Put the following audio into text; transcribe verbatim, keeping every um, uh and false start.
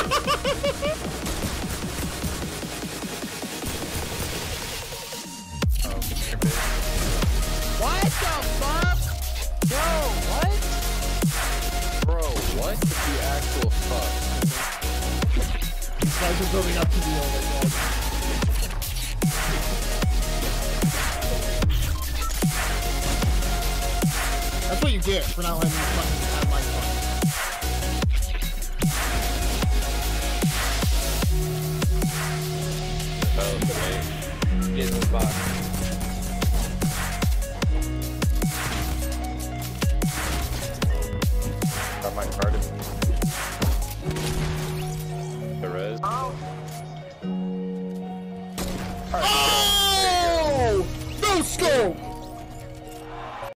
What the fuck? Bro, what? Bro, what the actual fuck? These guys are building up to the over, guys. That's what you get for not letting me fucking have my fun. Oh, okay. Get in the box. Got my card in.